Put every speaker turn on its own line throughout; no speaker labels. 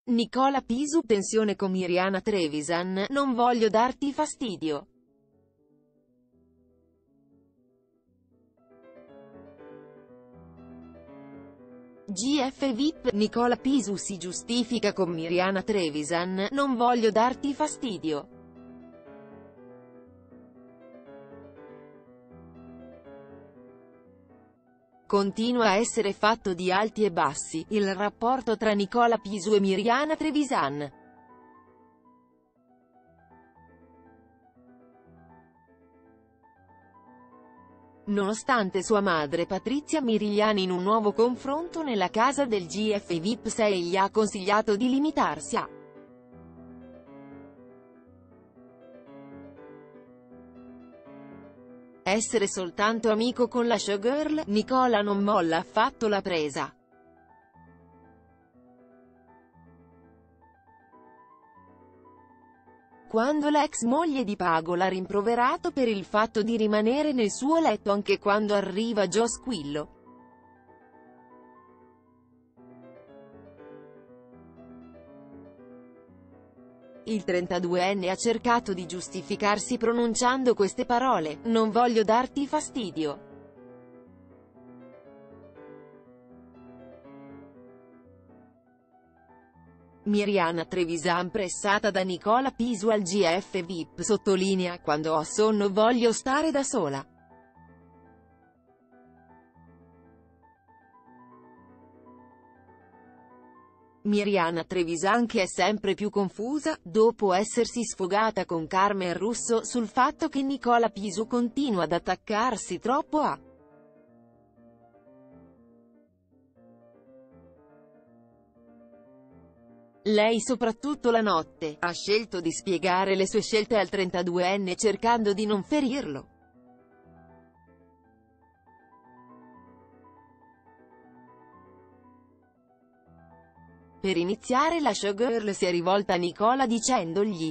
Nicola Pisu tensione con Mirjana Trevisan, non voglio darti fastidio. GF VIP, Nicola Pisu si giustifica con Mirjana Trevisan, non voglio darti fastidio. Continua a essere fatto di alti e bassi, il rapporto tra Nicola Pisu e Mirjana Trevisan. Nonostante sua madre Patrizia Mirigliani in un nuovo confronto nella casa del GF VIP 6 gli ha consigliato di limitarsi a essere soltanto amico con la showgirl, Nicola non molla affatto la presa. Quando l'ex moglie di Pago l'ha rimproverato per il fatto di rimanere nel suo letto anche quando arriva Joe Squillo. Il 32enne ha cercato di giustificarsi pronunciando queste parole: non voglio darti fastidio. Mirjana Trevisan pressata da Nicola Pisu al GF VIP sottolinea: quando ho sonno voglio stare da sola. Mirjana Trevisan che è sempre più confusa, dopo essersi sfogata con Carmen Russo sul fatto che Nicola Pisu continua ad attaccarsi troppo a lei soprattutto la notte, ha scelto di spiegare le sue scelte al 32enne cercando di non ferirlo. Per iniziare la showgirl si è rivolta a Nicola dicendogli: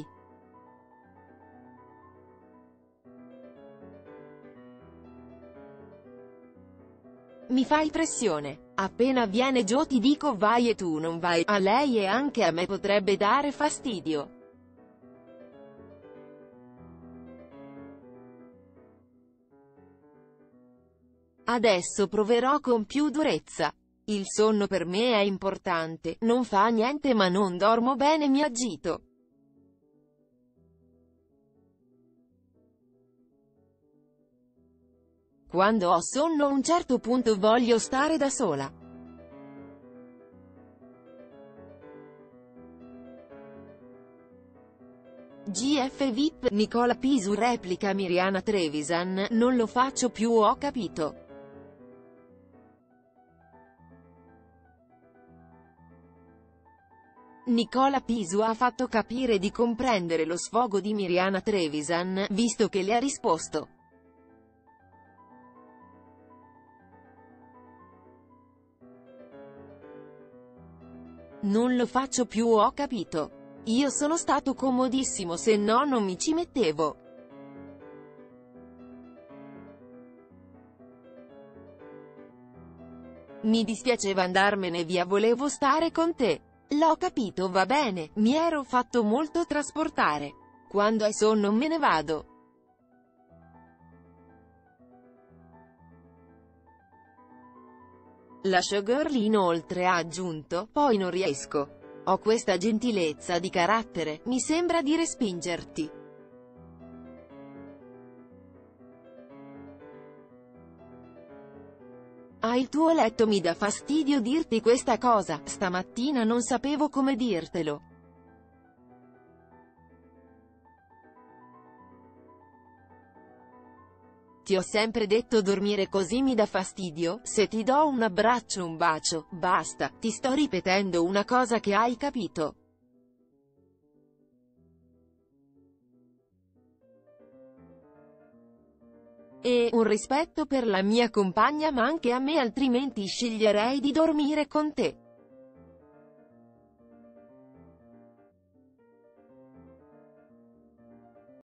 mi fai pressione. Appena viene Joe ti dico vai e tu non vai. A lei e anche a me potrebbe dare fastidio. Adesso proverò con più durezza. Il sonno per me è importante, non fa niente ma non dormo bene, mi agito. Quando ho sonno a un certo punto voglio stare da sola. GF VIP, Nicola Pisu replica Mirjana Trevisan, non lo faccio più, ho capito. Nicola Pisu ha fatto capire di comprendere lo sfogo di Mirjana Trevisan, visto che le ha risposto: non lo faccio più, ho capito. Io sono stato comodissimo, se no non mi ci mettevo. Mi dispiaceva andarmene via, volevo stare con te. L'ho capito, va bene, mi ero fatto molto trasportare. Quando hai sonno me ne vado. La showgirl inoltre ha aggiunto: poi non riesco. Ho questa gentilezza di carattere, mi sembra di respingerti. Il tuo letto mi dà fastidio dirti questa cosa, stamattina non sapevo come dirtelo. Ti ho sempre detto dormire così mi dà fastidio, se ti do un abbraccio un bacio, basta, ti sto ripetendo una cosa che hai capito. E un rispetto per la mia compagna ma anche a me, altrimenti sceglierei di dormire con te.